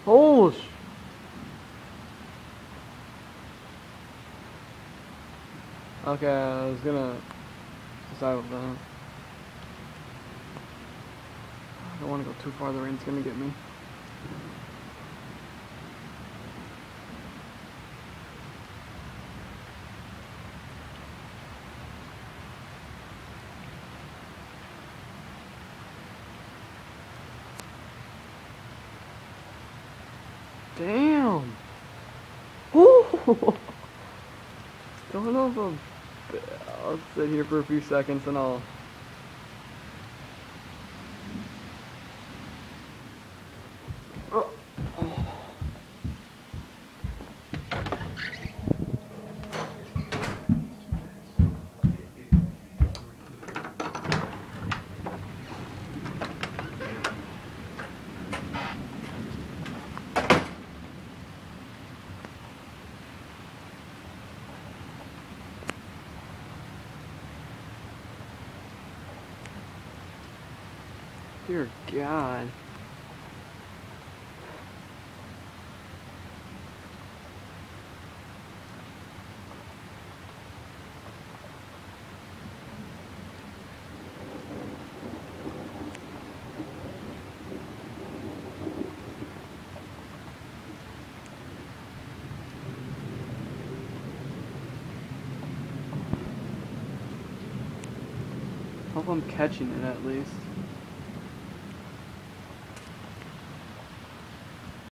Oh, okay, I was gonna decide with that. I don't want to go too far, the rain's gonna get me. Damn! Ooh! Don't know if I'll sit here for a few seconds and I'll... Oh. Dear God. Hope I'm catching it at least.